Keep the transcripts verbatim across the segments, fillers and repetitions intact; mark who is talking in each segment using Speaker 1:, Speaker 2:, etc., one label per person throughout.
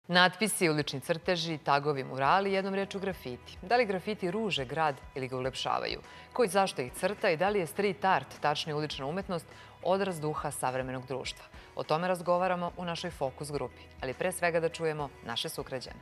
Speaker 1: Natpisi, ulični crteži, tagovi, murali, jednom rečju grafiti. Da li grafiti ruže grad ili ga ulepšavaju? Ko i zašto ih crta i da li je street art, tačnije ulična umetnost, odraz duha savremenog društva? O tome razgovaramo u našoj Fokus grupi, ali pre svega da čujemo naše sugrađane.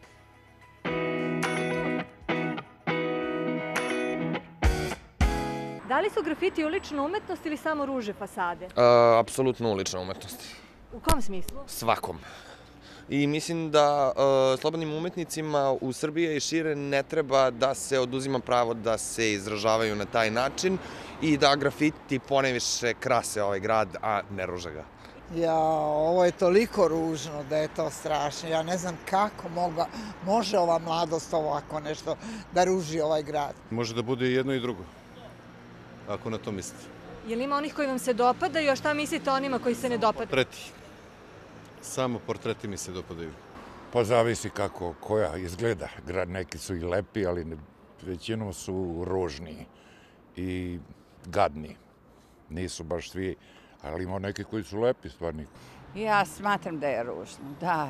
Speaker 2: Da li su grafiti ulična umetnost ili samo ruže fasade?
Speaker 3: Apsolutno ulična umetnost.
Speaker 2: U kom smislu?
Speaker 3: Svakom. I mislim da slobodnim umetnicima u Srbiji i šire ne treba da se oduzima pravo da se izražavaju na taj način i da grafiti poneviše krase ovaj grad, a ne ruže ga.
Speaker 4: Ja, ovo je toliko ružno da je to strašno. Ja ne znam kako može ova mladost ovako nešto da ruži ovaj grad.
Speaker 5: Može da bude i jedno i drugo, ako na to mislite.
Speaker 2: Je li ima onih koji vam se dopadaju, a šta mislite o onima koji se ne dopadaju?
Speaker 5: Portreti. Samo portreti mi se dopadaju.
Speaker 6: Pa zavisi kako koja izgleda. Neki su i lepi, ali većinom su ružni i gadni. Nisu baš svi, ali ima neki koji su lepi stvarni.
Speaker 7: Ja smatram da je ružno, da.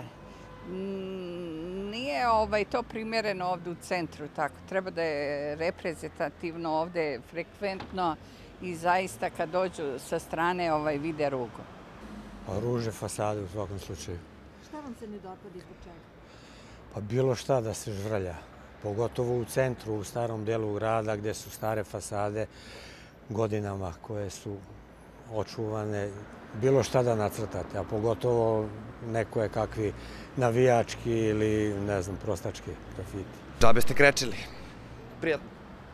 Speaker 7: Nije to primjereno ovde u centru, tako. Treba da je reprezentativno ovde, frekventno i zaista kad dođu sa strane vide rugo.
Speaker 8: Ruže fasade u svakom slučaju.
Speaker 2: Šta vam se ne dopadi zbog čega?
Speaker 8: Pa bilo šta da se žvrlja. Pogotovo u centru, u starom delu grada gde su stare fasade godinama koje su očuvane. Bilo šta da nacrtate, a pogotovo neko je kakvi navijački ili, ne znam, prostački grafiti.
Speaker 3: Džabe ste krečili. Prijatno.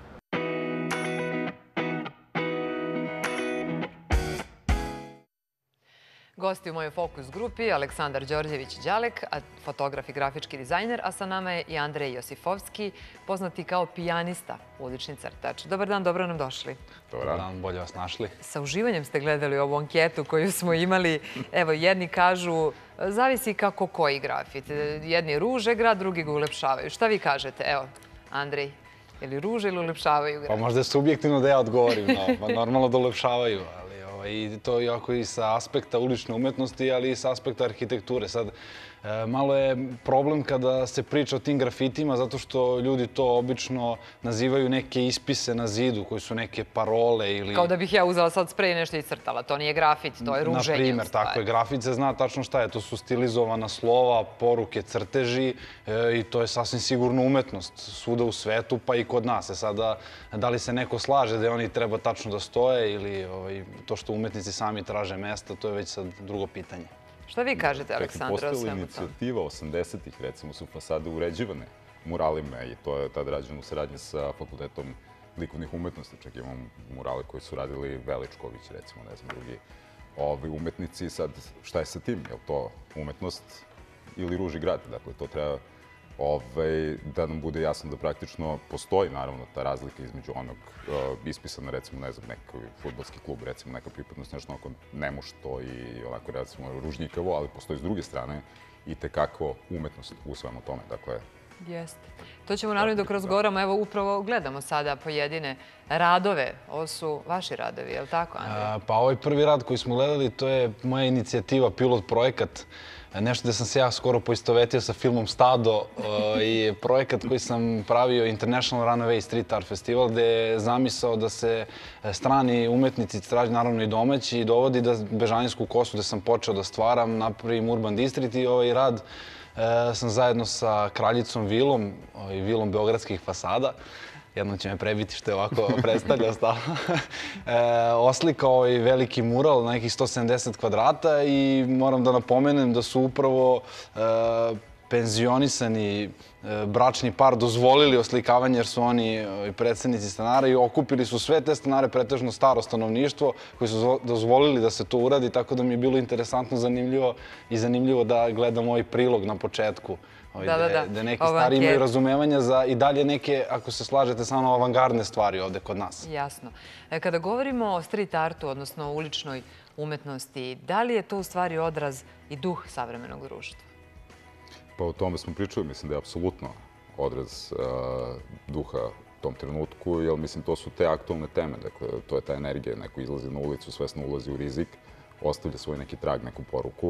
Speaker 1: Gosti u mojoj Fokus grupi Aleksandar Đorđević-Đalek, fotograf i grafički dizajner, a sa nama je i Andrej Josifovski, poznati kao pijanista, ulični crtač. Dobar dan, dobro nam došli.
Speaker 9: Dobar dan, bolje vas našli.
Speaker 1: Sa uživanjem ste gledali ovu anketu koju smo imali. Evo, jedni kažu, zavisi kako koji grafit. Jedni ruže grad, drugi ga ulepšavaju. Šta vi kažete? Evo, Andrej, je li ruže ili ulepšavaju grad?
Speaker 9: Pa možda je subjektivno da ja odgovorim, no, normalno da ulepšavaju. I to jako i sa aspekta ulične umetnosti, ali i sa aspekta arhitekture. Sad, malo je problem kada se priča o tim grafitima, zato što ljudi to obično nazivaju neke ispise na zidu, koji su neke parole ili...
Speaker 1: Kao da bih ja uzela sad sprej i nešto iscrtala. To nije grafit, to je ruženje.
Speaker 9: Na primjer, tako je. Grafit se zna tačno šta je. To su stilizovana slova, poruke, crteži i to je sasvim sigurno umetnost svuda u svetu, pa i kod nas. Sada, da li se neko slaže da oni treba tačno da stoje ili to što umetnici sami traže mesta, to je već sad drugo pitanje.
Speaker 1: Šta vi kažete, Aleksandra, o svemu
Speaker 10: Postojala inicijativa osamdesetih, recimo, su fasade uređivane muralima i to je tad rađeno u saradnji sa Fakultetom likovnih umetnosti. Čak imamo murale koje su radili Veličković, recimo, ne znam, drugi umetnici. Sad, šta je sa tim? Je li to umetnost ili ruži grad? Dakle, to treba da nam bude jasno da praktično postoji, naravno, ta razlika između onog ispisana, recimo, ne znam, neki fudbalski klub, recimo, neka pripadnost, nešto onako nemušto i onako, recimo, ružnjikavo, ali postoji s druge strane i tekako umetnost u svemu tome. Dakle,
Speaker 1: jeste. To ćemo naravno dok razgovaramo. Evo, upravo gledamo sada pojedine radove. Ovo su vaši radovi, je li tako, Andrej?
Speaker 9: Pa ovaj prvi rad koji smo gledali, to je moja inicijativa, pilot projekat. Nešto gde sam se ja skoro poistovetio sa filmom Stado i projekat koji sam pravio International Runaway Street Art Festival, gde je zamisao da se strani umetnici, traži naravno i domaći, dovodi da Bežanijsku kosu gde sam počeo da stvaram, napravim Urban District i ovaj rad sam zajedno sa kraljicom Vilom i Vilom beogradskih fasada, jednom će me prebiti što je ovako predstavljao stalno, oslikao ovaj veliki mural na nekih sto sedamdeset kvadrata i moram da napomenem da su upravo penzionisani bračni par dozvolili oslikavanje jer su oni predsednici stanara i okupili su sve te stanare, pretežno staro stanovništvo, koji su dozvolili da se to uradi, tako da mi je bilo interesantno, zanimljivo i zanimljivo da gledam ovaj prilog na početku. Da neki stari imaju razumevanja za i dalje neke, ako se slažete, samo avangardne stvari ovde kod nas.
Speaker 1: Jasno. Kada govorimo o street artu, odnosno o uličnoj umetnosti, da li je to u stvari odraz i duh savremenog društva?
Speaker 10: Pa o tome smo pričali, mislim da je apsolutno odraz duha u tom trenutku, jer mislim to su te aktualne teme, dakle to je ta energija, neko izlazi na ulicu, svesno ulazi u rizik, ostavlja svoj neki trag, neku poruku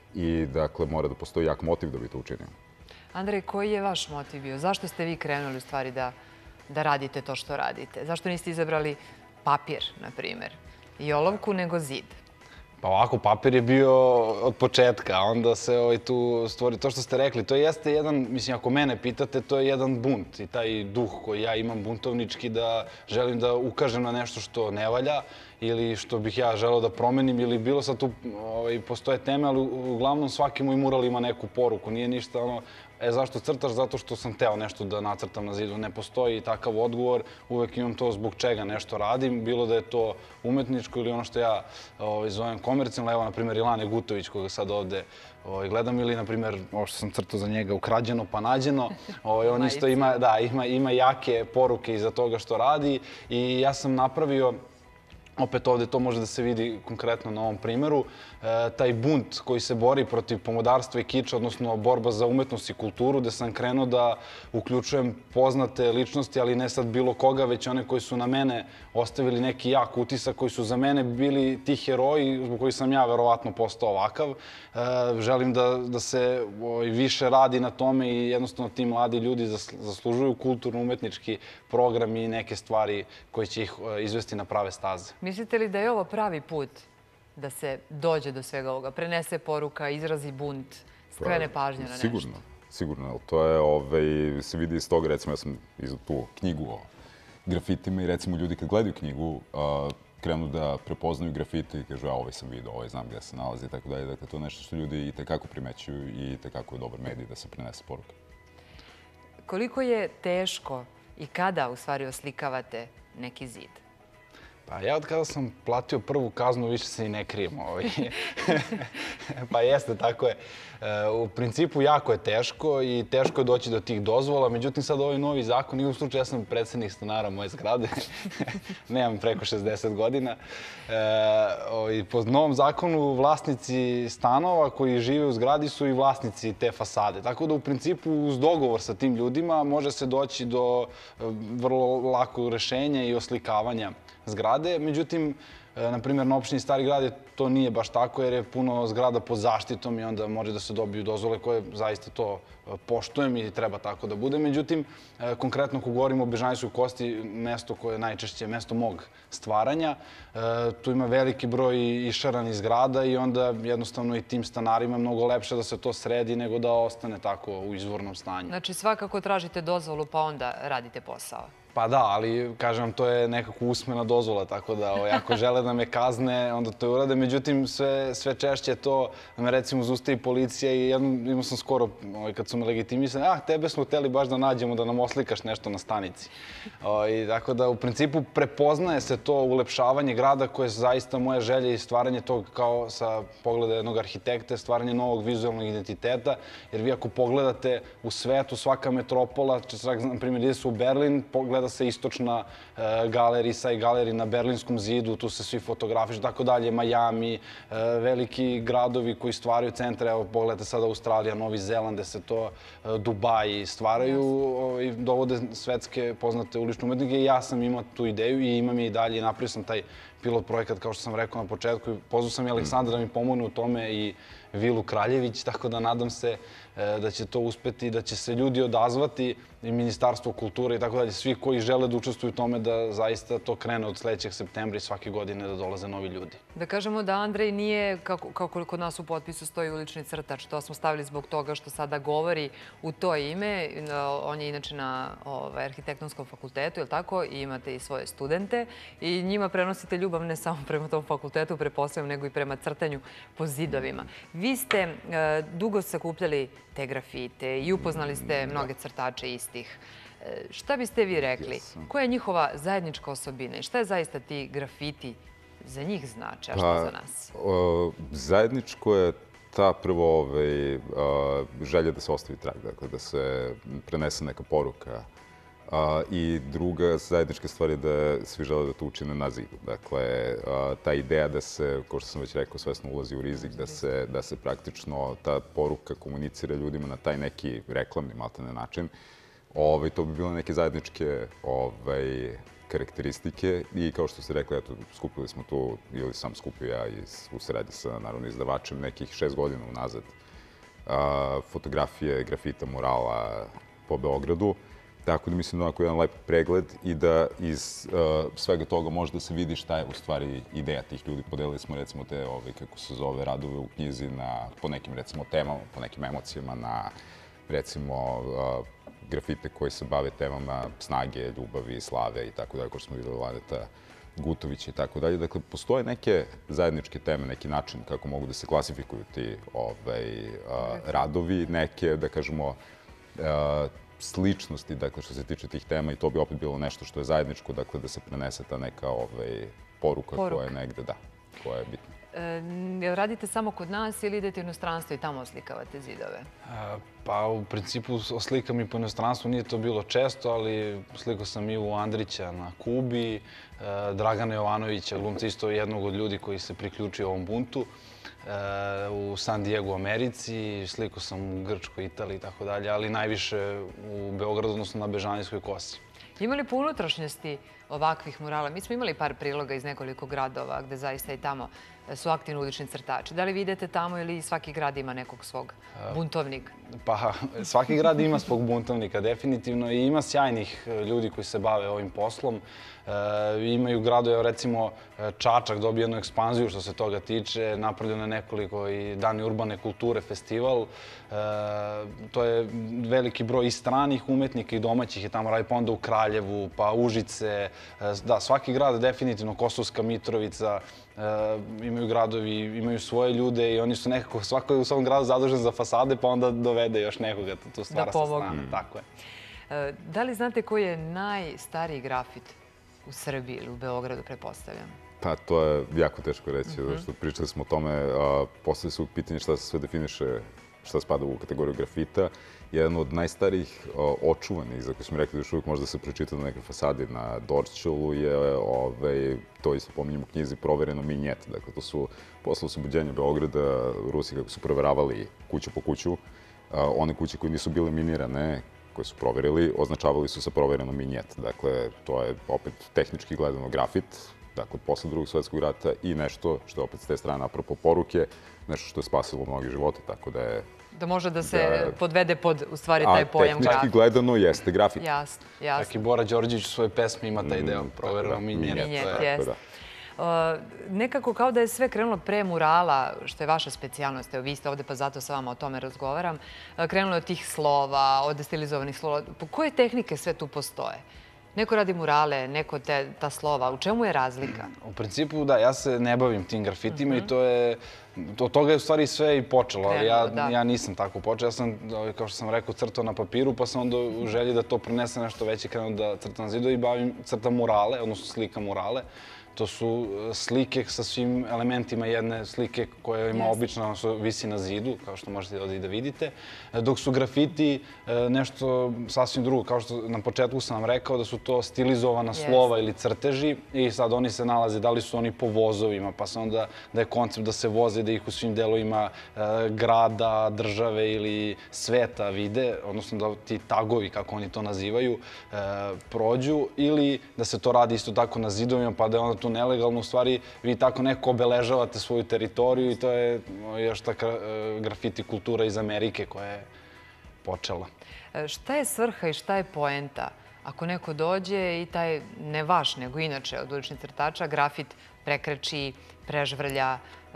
Speaker 10: i dakle mora da postoji jak motiv da bi to učinio.
Speaker 1: Andrej, koji je vaš motiv bio? Zašto ste vi krenuli u stvari da, da radite to što radite? Zašto niste izabrali papir, na primjer, i olovku, nego zid?
Speaker 9: Pa ovako, papir je bio od početka, a onda se ovaj, tu stvori to što ste rekli. To jeste jedan, mislim, ako mene pitate, to je jedan bunt i taj duh koji ja imam buntovnički da želim da ukažem na nešto što ne valja ili što bih ja želeo da promenim ili bilo sad tu ovaj, postoje teme, ali uglavnom svaki moj mural ima neku poruku. Nije ništa ono, e zašto crtaš? Zato što sam teo nešto da nacrtam na zidu. Ne postoji takav odgovor, uvek imam to zbog čega nešto radim, bilo da je to umetničko ili ono što ja ovaj, zovem komercijalno. Evo, na primjer, Ilane Gutović, koga sad ovde ovaj, gledam, ili, na primjer, ovo što sam crtao za njega, Ukrađeno pa nađeno. Ovaj, on isto ima, da, ima, ima jake poruke iza toga što radi i ja sam napravio, opet ovde to može da se vidi konkretno na ovom primeru, taj bunt koji se bori protiv pomodarstva i kiča, odnosno borba za umetnost i kulturu, gde sam krenuo da uključujem poznate ličnosti, ali ne sad bilo koga, već one koji su na mene ostavili neki jak utisak, koji su za mene bili ti heroji zbog kojih sam ja verovatno postao ovakav. Želim da, da se više radi na tome i jednostavno ti mladi ljudi zaslužuju kulturno-umetnički program i neke stvari koje će ih izvesti na prave staze.
Speaker 1: Mislite li da je ovo pravi put da se dođe do svega ovoga, prenese poruka, izrazi bunt, skrene pažnja na nešto?
Speaker 10: Sigurno, sigurno. To je, ovaj, se vidi iz toga, recimo, ja sam izdao tu knjigu o grafitima i recimo ljudi kad gledaju knjigu krenu da prepoznaju grafite i kažu, ja ovaj sam vidio, ovaj znam gde se nalazi i tako dalje. Dakle, to je nešto što ljudi i tekako primećuju i tekako je dobar medij da se prenese poruka.
Speaker 1: Koliko je teško i kada u stvari oslikavate neki zid?
Speaker 9: Pa ja od kada sam platio prvu kaznu više se i ne krijem. Pa jeste, tako je. U principu jako je teško i teško je doći do tih dozvola. Međutim, sad ovaj novi zakon, i u slučaju ja sam predsjednik stanara moje zgrade, nemam preko šezdeset godina. Po novom zakonu vlasnici stanova koji žive u zgradi su i vlasnici te fasade. Tako da u principu uz dogovor sa tim ljudima može se doći do vrlo lakog rešenja i oslikavanja zgrade. Međutim, na primjer, na opštini Stari grad to nije baš tako jer je puno zgrada pod zaštitom i onda može da se dobiju dozvole koje zaista to poštujem i treba tako da bude. Međutim, konkretno ako govorimo o Bežanijskoj kosti, mesto koje je najčešće mesto mog stvaranja, tu ima veliki broj išaranih zgrada i onda jednostavno i tim stanarima je mnogo lepše da se to sredi nego da ostane tako u izvornom stanju.
Speaker 1: Znači svakako tražite dozvolu pa onda radite posao.
Speaker 9: Pa da, ali kažem, to je nekako usmena dozvola, tako da ako žele da me kazne, onda to urade. Međutim, sve češće je to da me recimo zaustavi policija i imao sam skoro, kad su me legitimisali, ah, tebe smo hteli baš da nađemo da nam oslikaš nešto na stanici. Tako da, u principu, prepoznaje se to ulepšavanje grada koje je zaista moja želja i stvaranje tog kao sa pogleda jednog arhitekta, stvaranje novog vizualnog identiteta. Jer vi ako pogledate u svetu, svaka metropola, na primjer, ide se u Berlin, gleda se istočna galerija i galerija na Berlinskom zidu, tu se svi fotografišu, tako dalje, Miami, veliki gradovi koji stvaraju centre, evo pogledajte sada Australija, Novi Zeland, gde se to, Dubaji stvaraju i dovode svetske poznate ulične umetnike i ja sam imao tu ideju i imam je i dalje i napravio sam taj pilot projekat, kao što sam rekao na početku. Pozvao sam i Aleksandra da mi pomogne u tome i Vilu Kraljević, tako da nadam se da će to uspeti, da će se ljudi odazvati i Ministarstvo kulture i tako dalje, svi koji žele da učestvuju u tome da zaista to krene od sledećeg septembra i svake godine da dolaze novi ljudi.
Speaker 1: Da kažemo da Andrej nije, kako kod nas u potpisu stoji ulični crtač, to smo stavili zbog toga što sada govori u to ime. On je inače na arhitektonskom fakultetu, je li tako? I imate i svoje studente i njima prenosite ljubav ne samo prema tom fakultetu, prepostavljam, nego i prema crtanju po zidovima. Vi ste dugo sakupljali te grafite i upoznali ste mnoge crtače istih. Šta biste vi rekli? Koja je njihova zajednička osobina i šta je zaista ti grafiti za njih znači, a što za nas?
Speaker 10: Zajedničko je ta prvo želja da se ostavi trag, dakle da se prenese neka poruka. I druga zajednička stvar je da svi žele da to učine na zidu. Dakle, ta ideja da se, kao što sam već rekao, svesno ulazi u rizik, da se praktično ta poruka komunicira ljudima na taj neki reklamni, maltene način, to bi bile neke zajedničke karakteristike i kao što ste rekli, eto, skupili smo tu, ili sam skupio ja iz, u saradnji sa, naravno, izdavačem, nekih šest godina unazad, a, fotografije, grafita, murala po Beogradu. Tako da mislim da onako jedan lep pregled i da iz uh, svega toga može da se vidi šta je u stvari ideja tih ljudi. Podelili smo recimo te, ove, kako se zove, radove u knjizi na, po nekim recimo temama, po nekim emocijama, na recimo uh, grafite koji se bave temama snage, ljubavi, slave i tako dalje, kao što smo videli Laneta Gutovića i tako dalje. Dakle, postoje neke zajedničke teme, neki način kako mogu da se klasifikuju ti ovaj, uh, radovi, neke, da kažemo, uh, sličnosti, dakle, što se tiče tih tema i to bi opet bilo nešto što je zajedničko, dakle, da se prenese ta neka ovaj, poruka, poruka koja je negde, da, koja je bitna.
Speaker 1: E, radite samo kod nas ili idete u inostranstvo i tamo oslikavate zidove?
Speaker 9: E, pa, u principu, oslikam i po inostranstvu, nije to bilo često, ali slikao sam Ivu Andrića na Kubi, e, Dragana Jovanovića, glumca isto jednog od ljudi koji se priključio ovom buntu, u San Diego u Americi, slikao sam u Grčkoj, Italiji i tako dalje, ali najviše u Beogradu, odnosno na Bežanijskoj kosi.
Speaker 1: Ima li po unutrašnjosti ovakvih murala? Mi smo imali par priloga iz nekoliko gradova gde zaista i tamo su aktivni ulični crtači. Da li vi idete tamo ili svaki grad ima nekog svog buntovnika?
Speaker 9: Pa, svaki grad ima svog buntovnika, definitivno. I ima sjajnih ljudi koji se bave ovim poslom. Imaju gradove, recimo Čačak dobio jednu ekspanziju što se toga tiče. Napravljeno je nekoliko i Dani urbane kulture, festival. To je veliki broj i stranih umetnika i domaćih je tamo radi, pa onda u Kraljevu, pa Užice. Da, svaki grad definitivno, Kosovska Mitrovica, imaju gradovi, imaju svoje ljude i oni su nekako, svako je u svom gradu zadužen za fasade, pa onda dovede još nekoga, tu stvara sa strane. Tako je.
Speaker 1: Da li znate koji je najstariji grafit u Srbiji ili u Beogradu, pretpostavljam?
Speaker 10: Pa, to je jako teško reći, zato što pričali smo o tome, postavili su pitanje šta se sve definiše, šta spada u kategoriju grafita. Jedan od najstarijih očuvanih, za koje smo rekli da još uvijek može da se pročita na nekoj fasadi na Dorćolu, je, ovaj, to isto pominjem u knjizi, provereno minjet. Dakle, to su posle oslobođenja Beograda, Rusi kako su proveravali kuću po kuću, one kuće koje nisu bile minirane, koje su proverili, označavali su sa provereno minjet. Dakle, to je opet tehnički gledano grafit, dakle, posle drugog svjetskog rata i nešto što je opet s te strane, apropo poruke, nešto što je spasilo mnogi živote, tako da je...
Speaker 1: Da može da se podvede pod, u stvari, taj pojam grafit.
Speaker 10: A tehnički gledano jeste grafit.
Speaker 1: Jasno, jasno.
Speaker 9: Čak i Bora Đorđević u svojoj pesmi ima taj deo, provereno minjet.
Speaker 1: Minjet, jeste. Nekako kao da je sve krenulo pre murala, što je vaša specijalnost, evo vi ste ovde pa zato sa vama o tome razgovaram, krenulo je od tih slova, od stilizovanih slova. Po koje tehnike sve tu postoje? Neko radi murale, neko ta slova. U čemu je razlika?
Speaker 9: U principu, da, ja se ne bavim tim grafitima i to je... Od toga je u stvari sve i počelo, ali ja nisam tako počeo. Ja sam, kao što sam rekao, crtao na papiru, pa sam onda u želji da to prenese nešto veće krenuo da crtam na zidu i bavim, crtam murale, odnosno slikam murale. To su slike sa svim elementima jedne slike koja ima obično, visi na zidu, kao što možete ovdje i da vidite. Dok su grafiti nešto sasvim drugo. Kao što na početku sam vam rekao da su to stilizovana slova ili crteži i sad oni se nalaze, da li su oni po vozovima, pa se onda da je koncept da se voze, da ih u svim delovima grada, države ili sveta vide, odnosno da ti tagovi, kako oni to nazivaju, prođu ili da se to radi isto tako na zidovima, pa da je onda tu nelegalno, u stvari vi tako neko obeležavate svoju teritoriju i to je još ta grafiti kultura iz Amerike koja je počela.
Speaker 1: Šta je svrha i šta je poenta ako neko dođe i taj, ne vaš, nego inače od uličnih crtača, grafit prekreči, prežvrlja,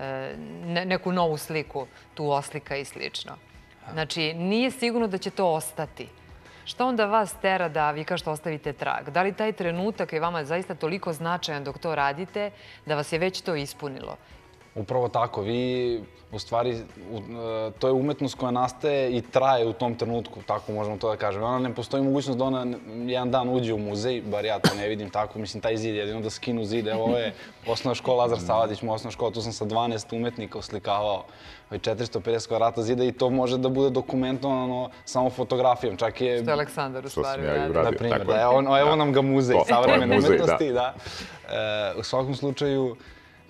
Speaker 1: neku novu sliku, tu oslika i slično? Znači, nije sigurno da će to ostati. Šta onda vas tera da vi kažete ostavite trag? Da li taj trenutak je vama zaista toliko značajan dok to radite da vas je već to ispunilo?
Speaker 9: Upravo tako. Vi, u stvari, to je umetnost koja nastaje i traje u tom trenutku, tako možemo to da kažemo. Ona ne postoji mogućnost da ona jedan dan uđe u muzej, bar ja to ne vidim tako. Mislim, taj zid jedino da skinu zid. Evo, ovo je osnovna škola Lazar Savadić, moja osnovna škola. Tu sam sa dvanaest umetnika oslikavao četiristo pedeset kvadrata zida i to može da bude dokumentovano samo fotografijom. Čak je...
Speaker 1: Što je Aleksandar u stvari.
Speaker 10: Na
Speaker 9: primjer, da. Evo nam ga muzej, savremene umetnosti, da. U svakom slučaju,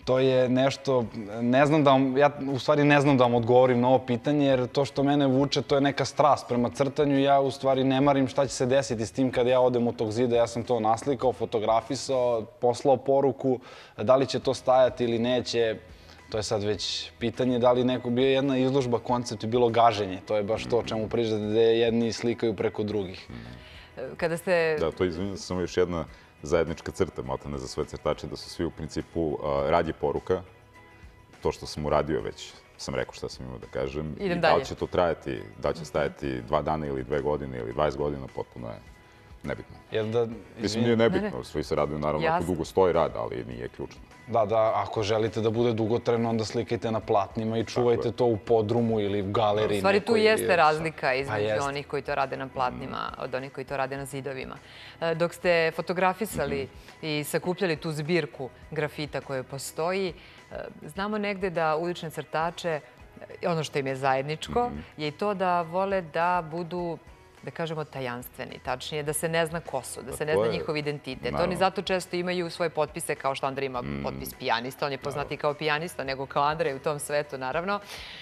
Speaker 9: to je nešto, ne znam da vam, ja u stvari ne znam da vam odgovorim na ovo pitanje, jer to što mene vuče, to je neka strast prema crtanju. Ja u stvari ne marim šta će se desiti s tim kada ja odem od tog zida. Ja sam to naslikao, fotografisao, poslao poruku, da li će to stajati ili neće. To je sad već pitanje da li neko bio jedna izložba, koncept je bilo gaženje. To je baš to o čemu pričate, gde jedni slikaju preko drugih.
Speaker 1: Kada ste...
Speaker 10: Da, to izvinjam se, samo još jedna zajednička crta, maltene za sve crtače, da su svi u principu rad je poruka. To što sam uradio već, sam rekao šta sam imao da kažem.
Speaker 1: Idem
Speaker 10: I
Speaker 1: dalje.
Speaker 10: da li će to trajati, da li će stajati dva dana ili dve godine ili dvadeset godina, potpuno je nebitno.
Speaker 9: Jer da...
Speaker 10: Mislim, nije nebitno, svi se raduju naravno ako dugo stoji rad, ali nije ključno.
Speaker 9: Da, da, ako želite da bude dugotrajno, onda slikajte na platnima i čuvajte to u podrumu ili u galeriji.
Speaker 1: U stvari, tu jeste razlika između
Speaker 9: Pa
Speaker 1: onih koji to rade na platnima od onih koji to rade na zidovima. Dok ste fotografisali i sakupljali tu zbirku grafita koje postoji, znamo negde da ulične crtače, ono što im je zajedničko, je i to da vole da budu, da kažemo, tajanstveni, tačnije, da se ne zna ko su, da se ne zna njihov identitet. Oni zato često imaju svoje potpise, kao što Andrej ima potpis pijanista, on je poznati kao pijanista, nego kao Andrej u tom svetu, naravno,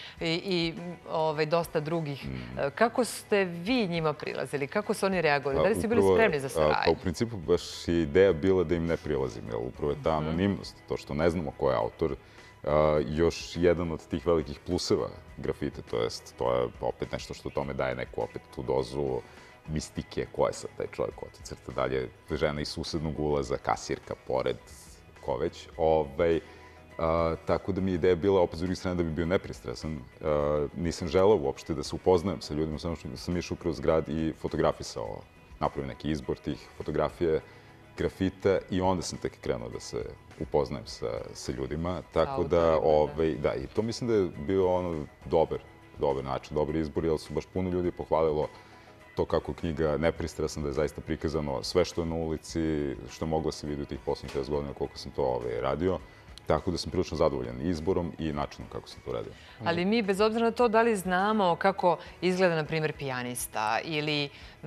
Speaker 1: i dosta drugih. Kako ste vi njima prilazili? Kako su oni reagovali? Da li su bili spremni za saradnju?
Speaker 10: Pa u principu baš je ideja bila da im ne prilazim, jer upravo je ta anonimnost, to što ne znamo ko je autor, još jedan od tih velikih pluseva grafite, to jest, to je opet nešto što tome daje neku opet tu dozu mistike, ko je sad taj čovjek, ko to crta dalje, žena iz susednog ulaza, kasirka pored, ko već. Tako da mi je ideja bila, opet s drugih strane, da bi bio nepristrasan. Nisam želeo uopšte da se upoznajem sa ljudima, samo što sam išao kroz grad i fotografisao, napravio neki izbor tih fotografije, grafita i onda sam tek krenuo da se upoznajem sa ljudima. Tako da, da, i to mislim da je bio ono dobar, dobar način, dobar izbor, jer su baš puno ljudi pohvalilo to kako knjiga nepristrasna, da je zaista prikazano sve što je na ulici, što je moglo se vidjeti u tih posljednjih pedeset godina koliko sam to radio. Tako da sam prilično zadovoljan izborom i načinom kako sam to radio.
Speaker 1: Ali mi, bez obzira na to da li znamo kako izgleda, na primjer, pijanista ili,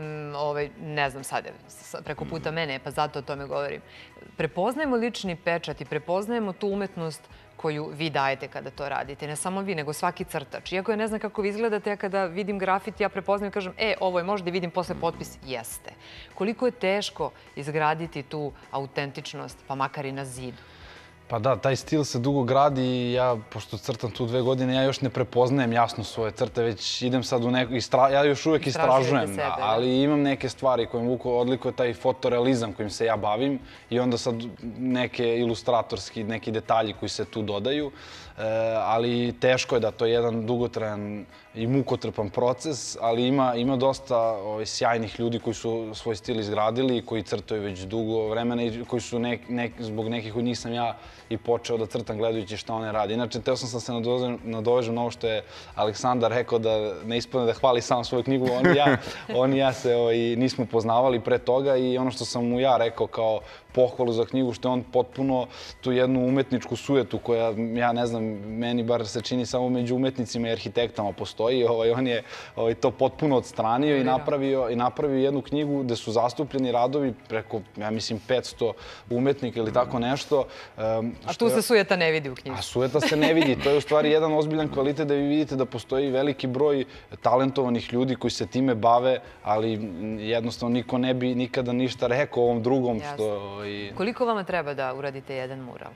Speaker 1: ne znam sad, preko puta mene, pa zato o tome govorim, prepoznajemo lični pečat i prepoznajemo tu umetnost koju vi dajete kada to radite. Ne samo vi, nego svaki crtač. Iako ja ne znam kako vi izgledate, ja kada vidim grafit, ja prepoznajem i kažem, e, ovo je možda i vidim posle potpis, jeste. Koliko je teško izgraditi tu autentičnost, pa makar i na zidu?
Speaker 9: Pa da, taj stil se dugo gradi i ja, pošto crtam tu dve godine, ja još ne prepoznajem jasno svoje crte, već idem sad u neko... Ja još uvijek istražujem, ali imam neke stvari koje mi odlikuje taj fotorealizam kojim se ja bavim i onda sad neke ilustratorski, neki detalji koji se tu dodaju, ali teško je da to je jedan dugotrajan i mukotrpan proces, ali ima dosta sjajnih ljudi koji su svoj stil izgradili i koji crtaju već dugo vremena i koji su, zbog nekih od njih sam ja i počeo da crtam gledajući šta one radi. Inače, teo sam se nadovežem na ovo što je Aleksandar rekao da ne ispadne da hvali sam svoju knjigu. On i ja se nismo poznavali pre toga i ono što sam mu ja rekao kao pohvalu za knjigu, što je on potpuno tu jednu umetničku sujetu koja, ja ne znam, meni bar se čini samo među umetnicima i arhitektama postoji. On je to potpuno odstranio i napravio jednu knjigu gde su zastupljeni radovi preko, ja mislim, petsto umetnika ili tako nešto.
Speaker 1: A tu se sujeta ne vidi u knjigu.
Speaker 9: A sujeta se ne vidi. To je u stvari jedan ozbiljan kvalitet da vi vidite da postoji veliki broj talentovanih ljudi koji se time bave, ali jednostavno niko ne bi nikada ništa rekao ovom drugom.
Speaker 1: Koliko vama treba da uradite jedan mural?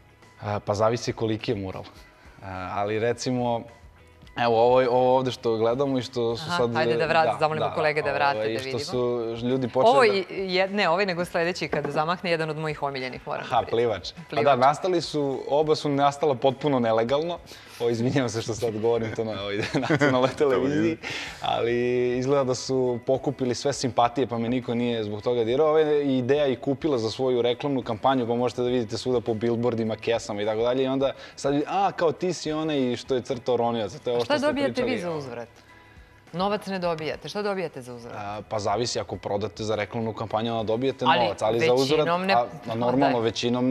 Speaker 9: Pa zavisi koliki je mural. Ali recimo, evo ovo ovde što gledamo i što su sad...
Speaker 1: Hajde da vrati, zamolimo kolege da vrate da vidimo.
Speaker 9: I što su ljudi počeli
Speaker 1: da... Ne, ovaj nego sledeći kada zamahne jedan od mojih omiljenih, moram da
Speaker 9: Aha, plivač. Pa da, nastali su, oba su nastala potpuno nelegalno. Izvinjavam se što sad govorim to na nacionalnoj televiziji, ali izgleda da su pokupili sve simpatije pa me niko nije zbog toga dirao. Ova je ideja i kupila za svoju reklamnu kampanju, pa možete da vidite svuda po billboardima, kesama i tako dalje. I onda sad vidi, a, kao ti si onaj što je crtao Ronioca.
Speaker 1: A šta dobijate vi za uzvrat? Novac ne dobijate. Šta dobijate za uzvrat?
Speaker 9: Pa zavisi, ako prodate za reklamnu kampanju, onda dobijete novac. Ali za uzvrat, normalno, većinom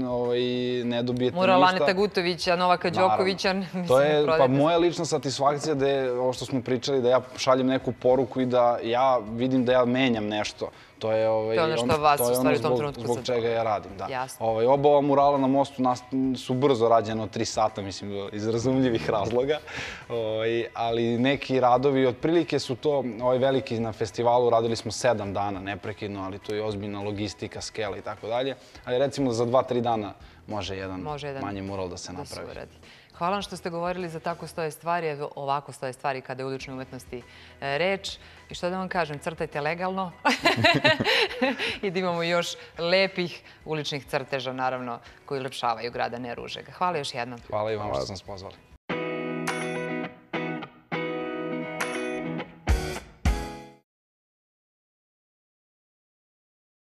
Speaker 9: ne dobijete ništa.
Speaker 1: Mural Aneta Gutovića, Novaka Đokovića, mislim, prodajete.
Speaker 9: Pa moja lična satisfakcija da je, ovo što smo pričali, da ja šaljem neku poruku i da ja vidim da ja menjam nešto. To je, ovaj,
Speaker 1: To je ono što vas
Speaker 9: to je
Speaker 1: u stvari
Speaker 9: ono
Speaker 1: u tom
Speaker 9: zbog,
Speaker 1: trenutku
Speaker 9: zbog
Speaker 1: zadržava.
Speaker 9: čega ja radim, da.
Speaker 1: Jasno.
Speaker 9: Ovaj, oba ova murala na mostu nas, su brzo rađene od tri sata, mislim, iz razumljivih razloga. Ovaj, ali neki radovi, otprilike su to, ovaj veliki na festivalu, radili smo sedam dana neprekidno, ali to je ozbiljna logistika, skela i tako dalje. Ali recimo za dva, tri dana može jedan,
Speaker 1: Može jedan
Speaker 9: manji mural da se
Speaker 1: da se
Speaker 9: napravi.
Speaker 1: uradi. Hvala vam što ste govorili za tako stoje stvari, evo ovako stoje stvari kada je u uličnoj umetnosti e, reč. I što da vam kažem, crtajte legalno i da imamo još lepih uličnih crteža, naravno, koji ulepšavaju grad, a ne ruže ga. Hvala još jednom.
Speaker 9: Hvala i vam što sam vas pozvali.